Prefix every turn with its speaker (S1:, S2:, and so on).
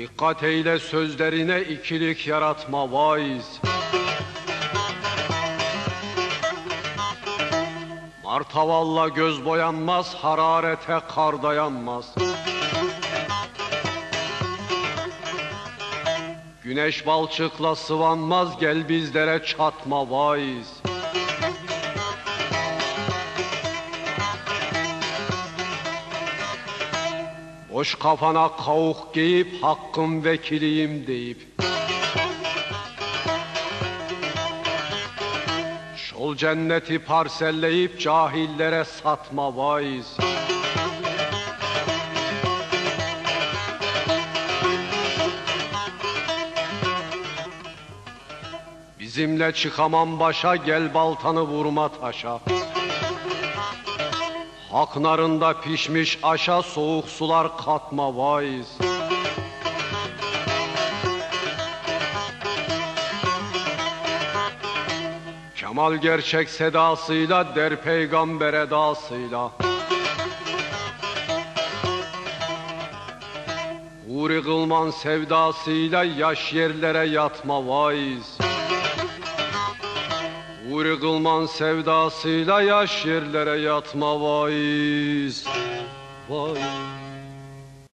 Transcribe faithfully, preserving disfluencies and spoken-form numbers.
S1: Dikkat eyle sözlerine, ikilik yaratma vaiz. Martavalla göz boyanmaz, hararete kar dayanmaz. Güneş balçıkla sıvanmaz, gel bizlere çatma vaiz. Boş kafana kavuk giyip, hakkın vekiliyim deyip, şol cenneti parselleyip, cahillere satma vaiz. Bizimle çıkamam başa, gel baltanı vurma taşa. Hak narında pişmiş aşa, soğuk sular katma vaiz. Kemal gerçek sedasıyla, der peygamber edasıyla. Huri kılman sevdasıyla, yaş yerlere yatma vaiz. Huri kılman sevdasıyla, yaş yerlere yatma vaiz. Vaiz.